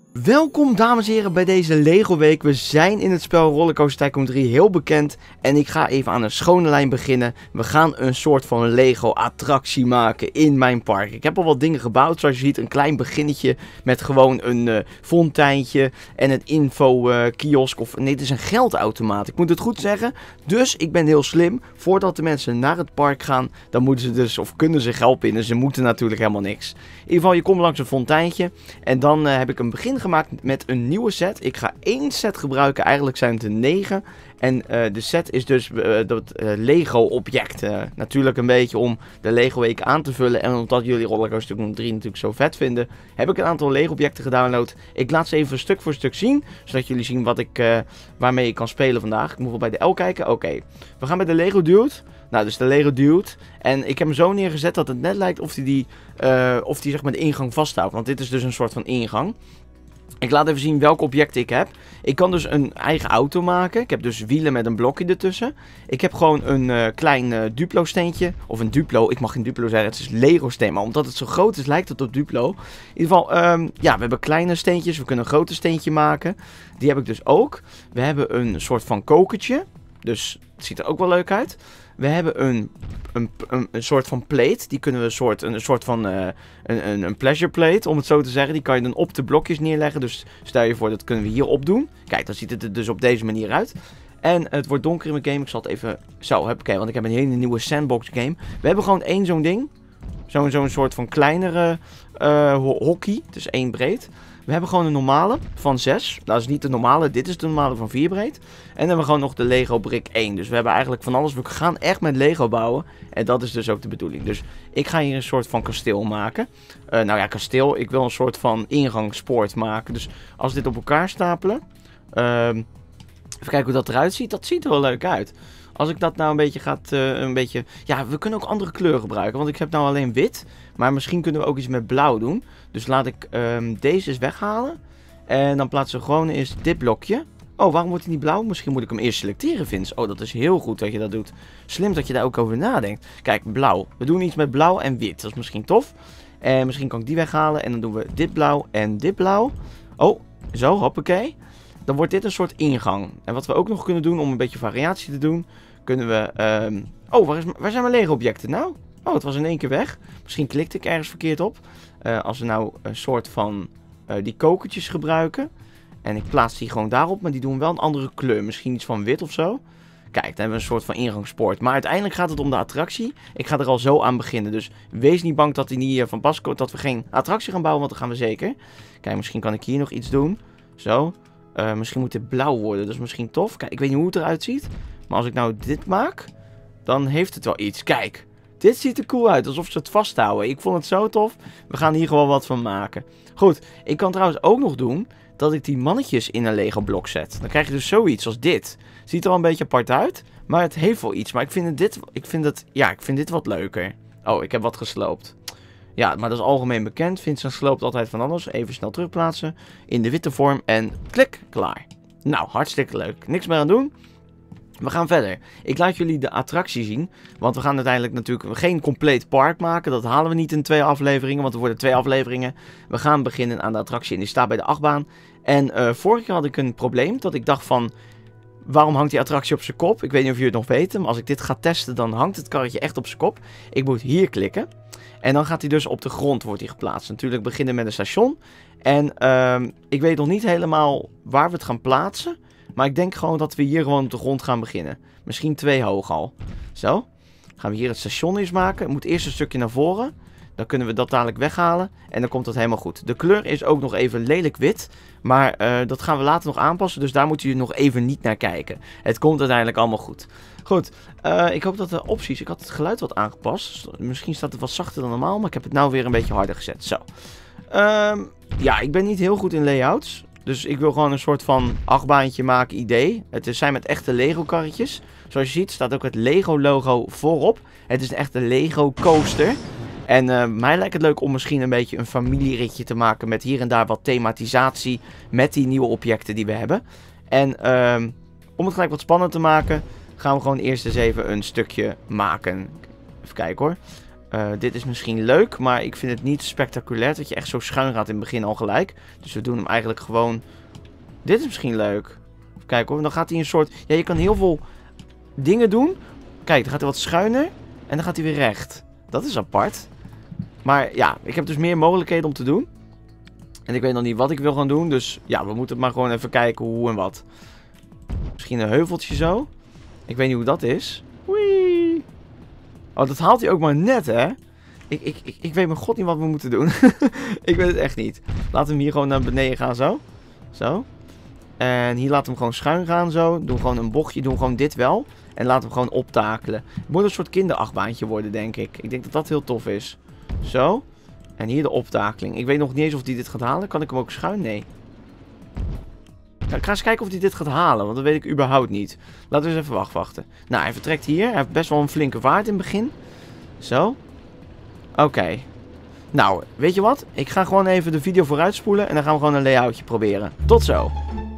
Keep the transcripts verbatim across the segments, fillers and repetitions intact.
Welkom dames en heren bij deze Lego week. We zijn in het spel Rollercoaster Tycoon drie heel bekend. En ik ga even aan een schone lijn beginnen. We gaan een soort van Lego attractie maken in mijn park. Ik heb al wat dingen gebouwd zoals je ziet. Een klein beginnetje met gewoon een uh, fonteintje en een info uh, kiosk. Of nee, het is een geldautomaat. Ik moet het goed zeggen. Dus ik ben heel slim. Voordat de mensen naar het park gaan, dan moeten ze dus of kunnen ze geld pinnen. Ze moeten natuurlijk helemaal niks. In ieder geval, je komt langs een fonteintje. En dan uh, heb ik een begin gemaakt met een nieuwe set. Ik ga één set gebruiken. Eigenlijk zijn het er negen. En uh, de set is dus uh, dat uh, Lego object. Uh, natuurlijk een beetje om de Lego week aan te vullen. En omdat jullie Rollercoaster Tycoon drie natuurlijk zo vet vinden, heb ik een aantal Lego objecten gedownload. Ik laat ze even stuk voor stuk zien. Zodat jullie zien wat ik, uh, waarmee ik kan spelen vandaag. Ik moet wel bij de L kijken. Oké. Okay. We gaan bij de Lego Dude. Nou, dus de Lego Dude. En ik heb hem zo neergezet dat het net lijkt of hij die, uh, of die zeg maar de ingang vasthoudt. Want dit is dus een soort van ingang. Ik laat even zien welke objecten ik heb. Ik kan dus een eigen auto maken. Ik heb dus wielen met een blokje ertussen. Ik heb gewoon een uh, klein uh, Duplo steentje. Of een Duplo, ik mag geen Duplo zeggen. Het is Lego steen. Maar omdat het zo groot is, lijkt het op Duplo. In ieder geval, um, ja, we hebben kleine steentjes. We kunnen een grote steentje maken. Die heb ik dus ook. We hebben een soort van kokertje. Dus het ziet er ook wel leuk uit. We hebben een, een, een, een soort van plate. Die kunnen we een soort, een, een soort van uh, een, een, een pleasure plate, om het zo te zeggen. Die kan je dan op de blokjes neerleggen. Dus stel je voor, dat kunnen we hier op doen. Kijk, dan ziet het er dus op deze manier uit. En het wordt donker in mijn game. Ik zal het even zo hebben, okay, want ik heb een hele nieuwe sandbox game. We hebben gewoon één zo'n ding. Zo'n zo'n soort van kleinere uh, hockey. Het is één breed. We hebben gewoon een normale van zes. Dat is niet de normale, dit is de normale van vier breed. En dan hebben we gewoon nog de Lego brick één. Dus we hebben eigenlijk van alles. We gaan echt met Lego bouwen. En dat is dus ook de bedoeling. Dus ik ga hier een soort van kasteel maken. Uh, nou ja, kasteel. Ik wil een soort van ingangspoort maken. Dus als we dit op elkaar stapelen. Uh, even kijken hoe dat eruit ziet. Dat ziet er wel leuk uit. Als ik dat nou een beetje gaat, uh, een beetje... Ja, we kunnen ook andere kleuren gebruiken. Want ik heb nou alleen wit. Maar misschien kunnen we ook iets met blauw doen. Dus laat ik um, deze eens weghalen. En dan plaatsen we gewoon eerst dit blokje. Oh, waarom wordt hij niet blauw? Misschien moet ik hem eerst selecteren, Vince. Oh, dat is heel goed dat je dat doet. Slim dat je daar ook over nadenkt. Kijk, blauw. We doen iets met blauw en wit. Dat is misschien tof. En misschien kan ik die weghalen. En dan doen we dit blauw en dit blauw. Oh, zo, hoppakee. Dan wordt dit een soort ingang. En wat we ook nog kunnen doen om een beetje variatie te doen, kunnen we... Um... Oh, waar, is, waar zijn mijn Lego objecten nou? Oh, het was in één keer weg. Misschien klikte ik ergens verkeerd op. Uh, als we nou een soort van uh, die kokertjes gebruiken. En ik plaats die gewoon daarop, maar die doen wel een andere kleur. Misschien iets van wit of zo. Kijk, dan hebben we een soort van ingangspoort. Maar uiteindelijk gaat het om de attractie. Ik ga er al zo aan beginnen. Dus wees niet bang dat die niet uh, van pas komt. Dat we geen attractie gaan bouwen, want dat gaan we zeker. Kijk, misschien kan ik hier nog iets doen. Zo. Uh, misschien moet dit blauw worden. Dat is misschien tof. Kijk, ik weet niet hoe het eruit ziet. Maar als ik nou dit maak, dan heeft het wel iets. Kijk. Dit ziet er cool uit, alsof ze het vasthouden. Ik vond het zo tof. We gaan hier gewoon wat van maken. Goed, ik kan trouwens ook nog doen dat ik die mannetjes in een Lego blok zet. Dan krijg je dus zoiets als dit. Ziet er wel een beetje apart uit, maar het heeft wel iets. Maar ik vind het dit, ik vind het, ja, ik vind dit wat leuker. Oh, ik heb wat gesloopt. Ja, maar dat is algemeen bekend. Vincent sloopt altijd van alles. Even snel terugplaatsen. In de witte vorm en klik, klaar. Nou, hartstikke leuk. Niks meer aan doen. We gaan verder. Ik laat jullie de attractie zien. Want we gaan uiteindelijk natuurlijk geen compleet park maken. Dat halen we niet in twee afleveringen. Want er worden twee afleveringen. We gaan beginnen aan de attractie. En die staat bij de achtbaan. En uh, vorig jaar had ik een probleem. Dat ik dacht van... Waarom hangt die attractie op zijn kop? Ik weet niet of jullie het nog weten. Maar als ik dit ga testen, dan hangt het karretje echt op zijn kop. Ik moet hier klikken. En dan gaat hij dus op de grond wordt hij geplaatst. Natuurlijk beginnen met een station. En uh, ik weet nog niet helemaal waar we het gaan plaatsen. Maar ik denk gewoon dat we hier gewoon op de grond gaan beginnen. Misschien twee hoog al. Zo. Gaan we hier het station eens maken. Het moet eerst een stukje naar voren. Dan kunnen we dat dadelijk weghalen. En dan komt dat helemaal goed. De kleur is ook nog even lelijk wit. Maar uh, dat gaan we later nog aanpassen. Dus daar moeten jullie nog even niet naar kijken. Het komt uiteindelijk allemaal goed. Goed. Uh, ik hoop dat de opties... Ik had het geluid wat aangepast. Misschien staat het wat zachter dan normaal. Maar ik heb het nou weer een beetje harder gezet. Zo. Um, ja, ik ben niet heel goed in layouts. Dus ik wil gewoon een soort van achtbaantje maken idee. Het zijn met echte Lego karretjes. Zoals je ziet staat ook het Lego logo voorop. Het is een echte Lego coaster. En uh, mij lijkt het leuk om misschien een beetje een familieritje te maken. Met hier en daar wat thematisatie. Met die nieuwe objecten die we hebben. En uh, om het gelijk wat spannend te maken. Gaan we gewoon eerst eens even een stukje maken. Even kijken hoor. Uh, dit is misschien leuk, maar ik vind het niet spectaculair dat je echt zo schuin gaat in het begin al gelijk. Dus we doen hem eigenlijk gewoon... Dit is misschien leuk. Kijk hoor, dan gaat hij een soort... Ja, je kan heel veel dingen doen. Kijk, dan gaat hij wat schuiner en dan gaat hij weer recht. Dat is apart. Maar ja, ik heb dus meer mogelijkheden om te doen. En ik weet nog niet wat ik wil gaan doen, dus ja, we moeten maar gewoon even kijken hoe en wat. Misschien een heuveltje zo. Ik weet niet hoe dat is. Wee. Oh, dat haalt hij ook maar net, hè? Ik, ik, ik, ik weet mijn god niet wat we moeten doen. Ik weet het echt niet. Laten we hem hier gewoon naar beneden gaan, zo. Zo. En hier laten we hem gewoon schuin gaan, zo. Doen gewoon een bochtje, doen gewoon dit wel. En laten we hem gewoon optakelen. Het moet een soort kinderachtbaantje worden, denk ik. Ik denk dat dat heel tof is. Zo. En hier de optakeling. Ik weet nog niet eens of hij dit gaat halen. Kan ik hem ook schuin? Nee. Ja, ik ga eens kijken of hij dit gaat halen, want dat weet ik überhaupt niet. Laten we eens even wacht, wachten. Nou, hij vertrekt hier. Hij heeft best wel een flinke vaart in het begin. Zo. Oké. Okay. Nou, weet je wat? Ik ga gewoon even de video vooruitspoelen en dan gaan we gewoon een layoutje proberen. Tot zo.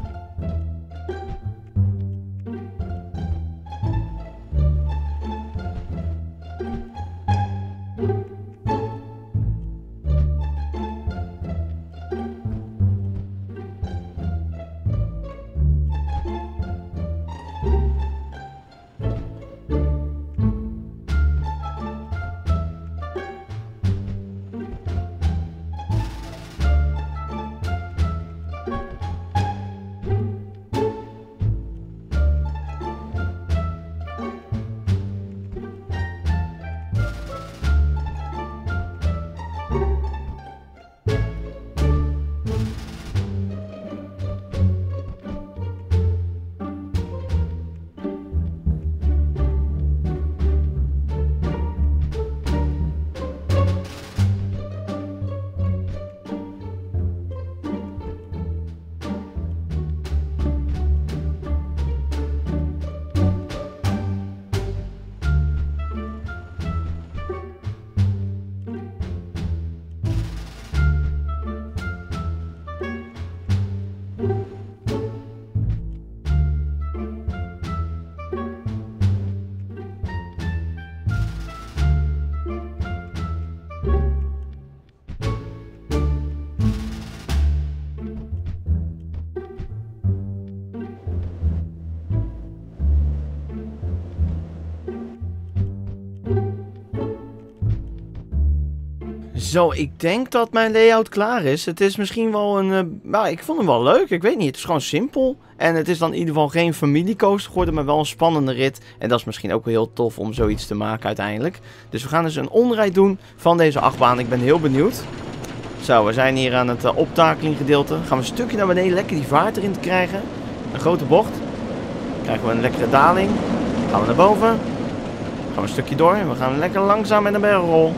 Zo, ik denk dat mijn layout klaar is. Het is misschien wel een... Uh, nou, ik vond hem wel leuk. Ik weet niet, het is gewoon simpel. En het is dan in ieder geval geen familiecoaster geworden, maar wel een spannende rit. En dat is misschien ook wel heel tof om zoiets te maken uiteindelijk. Dus we gaan dus een omrijd doen van deze achtbaan. Ik ben heel benieuwd. Zo, we zijn hier aan het uh, optakeling gedeelte. Gaan we een stukje naar beneden, lekker die vaart erin te krijgen. Een grote bocht. Dan krijgen we een lekkere daling. Gaan we naar boven. Gaan we een stukje door. En we gaan lekker langzaam met een barrel.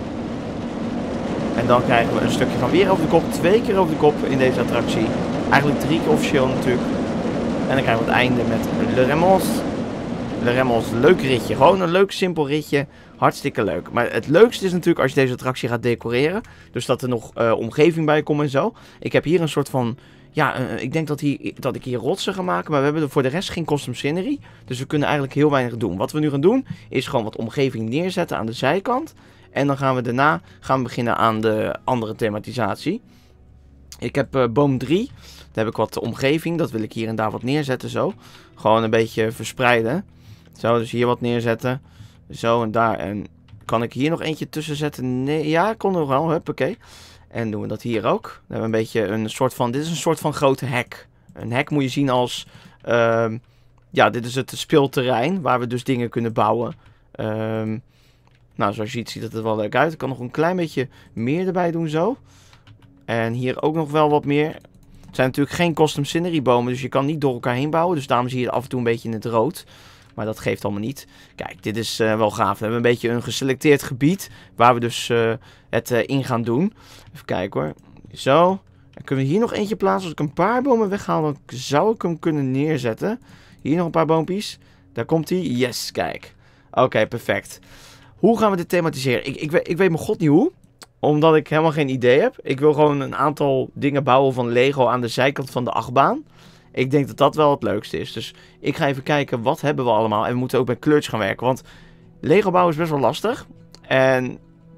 En dan krijgen we een stukje van weer over de kop. Twee keer over de kop in deze attractie. Eigenlijk drie keer officieel natuurlijk. En dan krijgen we het einde met Le Remos. Le Remos, leuk ritje. Gewoon een leuk simpel ritje. Hartstikke leuk. Maar het leukste is natuurlijk als je deze attractie gaat decoreren. Dus dat er nog uh, omgeving bij komt en zo. Ik heb hier een soort van... Ja, uh, ik denk dat, hier, dat ik hier rotsen ga maken. Maar we hebben er voor de rest geen custom scenery. Dus we kunnen eigenlijk heel weinig doen. Wat we nu gaan doen is gewoon wat omgeving neerzetten aan de zijkant. En dan gaan we daarna gaan we beginnen aan de andere thematisatie. Ik heb uh, boom drie. Daar heb ik wat omgeving. Dat wil ik hier en daar wat neerzetten zo. Gewoon een beetje verspreiden. Zo, dus hier wat neerzetten. Zo en daar. En kan ik hier nog eentje tussen zetten? Nee, ja, ik kon er wel. Huppakee. En doen we dat hier ook. Dan hebben we een beetje een soort van... Dit is een soort van grote hek. Een hek moet je zien als... Uh, ja, dit is het speelterrein. Waar we dus dingen kunnen bouwen. Ehm... Uh, Nou, zoals je ziet, ziet het er wel leuk uit. Ik kan nog een klein beetje meer erbij doen zo. En hier ook nog wel wat meer. Het zijn natuurlijk geen custom scenery bomen, dus je kan niet door elkaar heen bouwen. Dus daarom zie je het af en toe een beetje in het rood. Maar dat geeft allemaal niet. Kijk, dit is uh, wel gaaf. We hebben een beetje een geselecteerd gebied waar we dus uh, het uh, in gaan doen. Even kijken hoor. Zo. Dan kunnen we hier nog eentje plaatsen. Als ik een paar bomen weghaal, dan zou ik hem kunnen neerzetten. Hier nog een paar boompjes. Daar komt hij. Yes, kijk. Oké, okay, perfect. Hoe gaan we dit thematiseren? Ik, ik, weet, ik weet mijn god niet hoe. Omdat ik helemaal geen idee heb. Ik wil gewoon een aantal dingen bouwen van Lego aan de zijkant van de achtbaan. Ik denk dat dat wel het leukste is. Dus ik ga even kijken wat hebben we allemaal. En we moeten ook met kleurtjes gaan werken. Want Lego bouwen is best wel lastig. En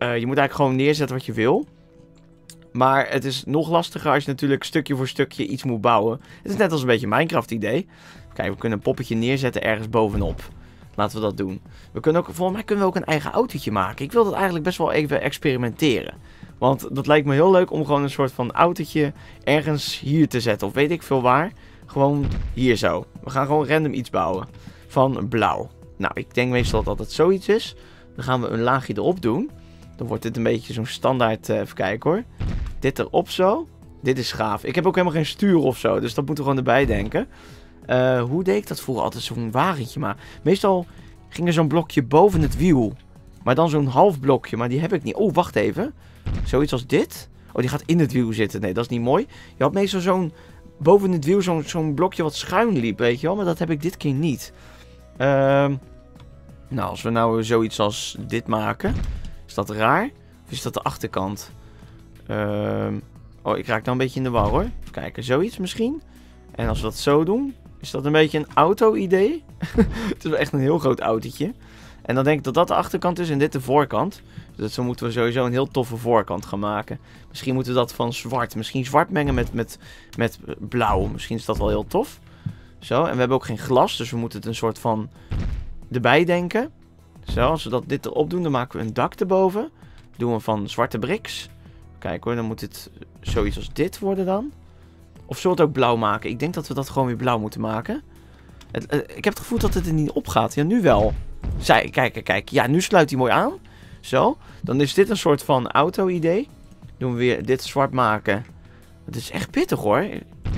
je moet eigenlijk gewoon neerzetten wat je wil. Maar het is nog lastiger als je natuurlijk stukje voor stukje iets moet bouwen. Het is net als een beetje een Minecraft idee. Kijk, we kunnen een poppetje neerzetten ergens bovenop. Laten we dat doen. We kunnen ook, volgens mij kunnen we ook een eigen autootje maken. Ik wil dat eigenlijk best wel even experimenteren. Want dat lijkt me heel leuk om gewoon een soort van autootje ergens hier te zetten. Of weet ik veel waar. Gewoon hier zo. We gaan gewoon random iets bouwen. Van blauw. Nou, ik denk meestal dat het zoiets is. Dan gaan we een laagje erop doen. Dan wordt dit een beetje zo'n standaard, uh, even kijken hoor. Dit erop zo. Dit is gaaf. Ik heb ook helemaal geen stuur of zo. Dus dat moeten we gewoon erbij denken. Uh, hoe deed ik dat vroeger? Altijd zo'n wagentje. Maar meestal ging er zo'n blokje boven het wiel. Maar dan zo'n half blokje. Maar die heb ik niet. Oh, wacht even. Zoiets als dit. Oh, die gaat in het wiel zitten. Nee, dat is niet mooi. Je had meestal zo'n... Boven het wiel zo'n zo'n blokje wat schuin liep, weet je wel. Maar dat heb ik dit keer niet. Ehm... Uh, nou, als we nou zoiets als dit maken... Is dat raar? Of is dat de achterkant? Um, oh, ik raak nou een beetje in de war hoor. Even kijken, zoiets misschien. En als we dat zo doen, is dat een beetje een auto-idee. Het is wel echt een heel groot autootje. En dan denk ik dat dat de achterkant is en dit de voorkant. Dus zo moeten we sowieso een heel toffe voorkant gaan maken. Misschien moeten we dat van zwart. Misschien zwart mengen met, met, met blauw. Misschien is dat wel heel tof. Zo, en we hebben ook geen glas, dus we moeten het een soort van erbij denken. Zo, als we dat dit erop doen, dan maken we een dak erboven. Doen we van zwarte bricks. Kijk hoor, dan moet het zoiets als dit worden dan. Of zullen we het ook blauw maken? Ik denk dat we dat gewoon weer blauw moeten maken. Het, uh, ik heb het gevoel dat het er niet op gaat. Ja, nu wel. Zij, kijk, kijk, kijk. Ja, nu sluit hij mooi aan. Zo. Dan is dit een soort van auto-idee. Doen we weer dit zwart maken. Het is echt pittig hoor.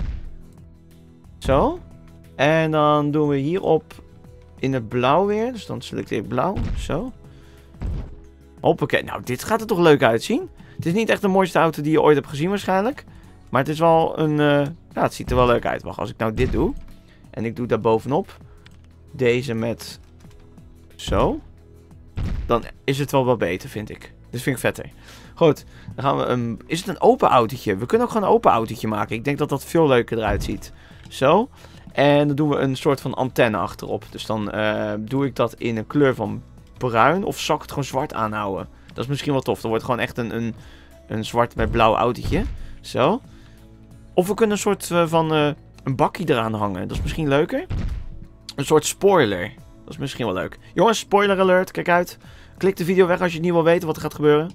Zo. En dan doen we hierop in het blauw weer. Dus dan selecteer ik blauw. Zo. Hoppakee. Nou, dit gaat er toch leuk uitzien. Het is niet echt de mooiste auto die je ooit hebt gezien waarschijnlijk. Maar het is wel een... Uh, ja, het ziet er wel leuk uit. Wacht, als ik nou dit doe. En ik doe daar bovenop. Deze met... Zo. Dan is het wel wat beter, vind ik. Dit vind ik vetter. Goed. Dan gaan we een... Is het een open autootje? We kunnen ook gewoon een open autootje maken. Ik denk dat dat veel leuker eruit ziet. Zo. En dan doen we een soort van antenne achterop. Dus dan uh, doe ik dat in een kleur van bruin. Of zal ik het gewoon zwart aanhouden? Dat is misschien wel tof. Dan wordt gewoon echt een, een, een zwart met blauw autootje. Zo. Of we kunnen een soort uh, van uh, een bakje eraan hangen. Dat is misschien leuker. Een soort spoiler. Dat is misschien wel leuk. Jongens, spoiler alert. Kijk uit. Klik de video weg als je het niet wil weten wat er gaat gebeuren.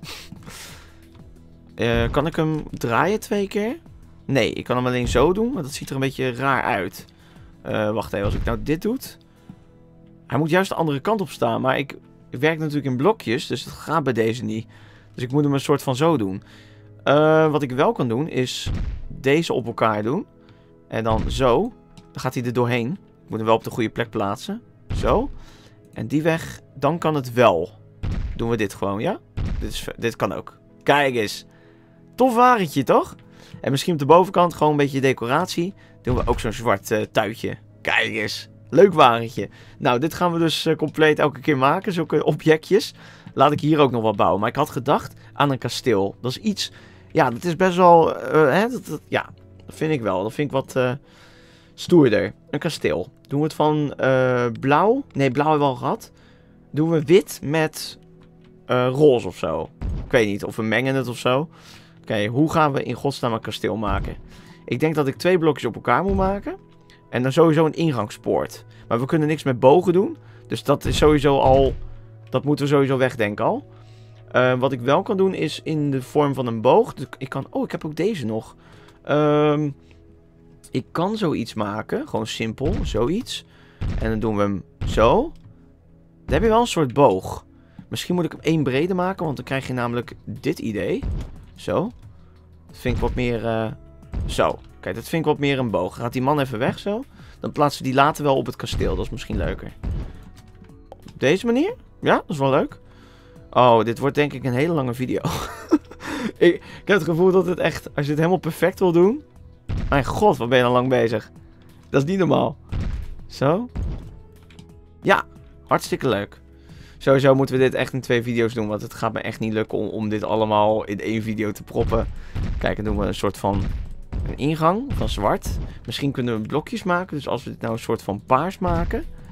uh, kan ik hem draaien twee keer? Nee, ik kan hem alleen zo doen. Maar dat ziet er een beetje raar uit. Uh, wacht even, als ik nou dit doe. Hij moet juist de andere kant op staan. Maar ik, ik werk natuurlijk in blokjes. Dus dat gaat bij deze niet. Dus ik moet hem een soort van zo doen. Uh, wat ik wel kan doen is deze op elkaar doen. En dan zo. Dan gaat hij er doorheen. Ik moet hem wel op de goede plek plaatsen. Zo. En die weg. Dan kan het wel. Doen we dit gewoon, ja? Dit, is, dit kan ook. Kijk eens. Tof wagentje, toch? En misschien op de bovenkant gewoon een beetje decoratie. Doen we ook zo'n zwart uh, tuitje. Kijk eens. Leuk wagentje. Nou, dit gaan we dus uh, compleet elke keer maken. Zulke objectjes. Laat ik hier ook nog wat bouwen. Maar ik had gedacht aan een kasteel. Dat is iets... Ja, dat is best wel... Uh, hè, dat, dat, ja, dat vind ik wel. Dat vind ik wat uh, stoerder. Een kasteel. Doen we het van uh, blauw? Nee, blauw hebben we al gehad. Doen we wit met uh, roze of zo. Ik weet niet. Of we mengen het of zo. Oké, okay, hoe gaan we in godsnaam een kasteel maken? Ik denk dat ik twee blokjes op elkaar moet maken. En dan sowieso een ingangspoort. Maar we kunnen niks met bogen doen. Dus dat is sowieso al... Dat moeten we sowieso wegdenken al. Uh, wat ik wel kan doen is in de vorm van een boog. Dus ik kan... Oh, ik heb ook deze nog. Um, ik kan zoiets maken. Gewoon simpel. Zoiets. En dan doen we hem zo. Dan heb je wel een soort boog. Misschien moet ik hem één brede maken. Want dan krijg je namelijk dit idee. Zo. Dat vind ik wat meer... Uh, zo. Kijk, dat vind ik wat meer een boog. Gaat die man even weg zo. Dan plaatsen we die later wel op het kasteel. Dat is misschien leuker. Op deze manier? Ja, dat is wel leuk. Oh, dit wordt denk ik een hele lange video. ik, ik heb het gevoel dat het echt... Als je het helemaal perfect wil doen... Mijn god, wat ben je dan lang bezig. Dat is niet normaal. Zo. Ja, hartstikke leuk. Sowieso moeten we dit echt in twee video's doen. Want het gaat me echt niet lukken om, om dit allemaal in één video te proppen. Kijk, dan doen we een soort van... Een ingang van zwart. Misschien kunnen we blokjes maken. Dus als we dit nou een soort van paars maken...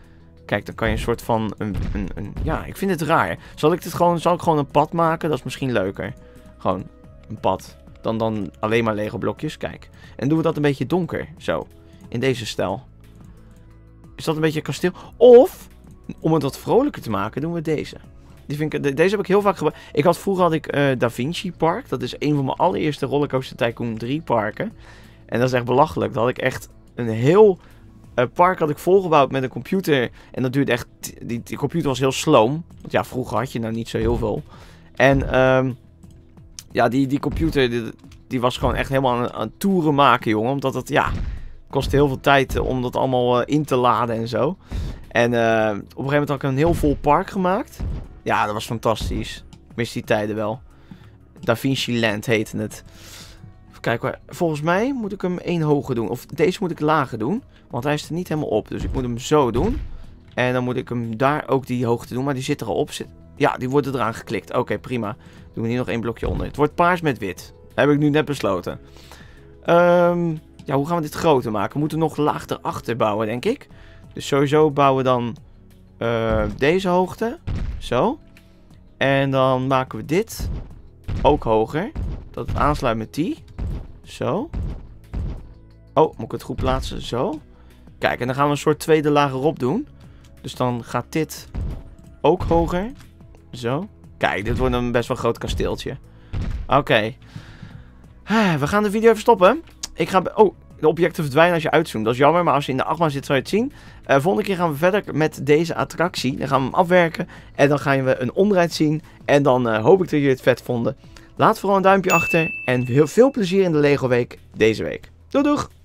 Kijk, dan kan je een soort van... Een, een, een, ja, ik vind het raar. Zal ik dit gewoon, zal ik gewoon een pad maken? Dat is misschien leuker. Gewoon een pad. Dan, dan alleen maar Lego blokjes. Kijk. En doen we dat een beetje donker. Zo. In deze stijl. Is dat een beetje een kasteel? Of, om het wat vrolijker te maken, doen we deze. Die vind ik, deze heb ik heel vaak gebruikt. Ik had, vroeger had ik uh, Da Vinci Park. Dat is een van mijn allereerste Rollercoaster Tycoon drie parken. En dat is echt belachelijk. Dat had ik echt een heel uh, park had ik volgebouwd met een computer. En dat duurde echt... Die, die computer was heel sloom. Want ja, vroeger had je nou niet zo heel veel. En um, ja, die, die computer... Die, die was gewoon echt helemaal aan, aan toeren maken, jongen. Omdat het, ja... kostte heel veel tijd om dat allemaal uh, in te laden en zo. En uh, op een gegeven moment had ik een heel vol park gemaakt. Ja, dat was fantastisch. Ik mis die tijden wel. Da Vinci Land heette het. Even kijken. Volgens mij moet ik hem één hoger doen. Of deze moet ik lager doen. Want hij is er niet helemaal op. Dus ik moet hem zo doen. En dan moet ik hem daar ook die hoogte doen. Maar die zit er al op. Ja, die wordt eraan geklikt. Oké, okay, prima. Doen we hier nog één blokje onder. Het wordt paars met wit. Dat heb ik nu net besloten. Um, ja, hoe gaan we dit groter maken? We moeten nog laag erachter bouwen, denk ik. Dus sowieso bouwen we dan uh, deze hoogte. Zo. En dan maken we dit ook hoger. Dat het aansluit met die. Zo. Oh, moet ik het goed plaatsen? Zo. Kijk, en dan gaan we een soort tweede laag erop doen. Dus dan gaat dit ook hoger. Zo. Kijk, dit wordt een best wel groot kasteeltje. Oké. Okay. We gaan de video even stoppen. Ik ga... Oh, de objecten verdwijnen als je uitzoomt. Dat is jammer, maar als je in de achtbaan zit, zou je het zien. Uh, volgende keer gaan we verder met deze attractie. Dan gaan we hem afwerken. En dan gaan we een omrijd zien. En dan uh, hoop ik dat jullie het vet vonden. Laat vooral een duimpje achter. En heel veel plezier in de Lego Week deze week. Doei doeg!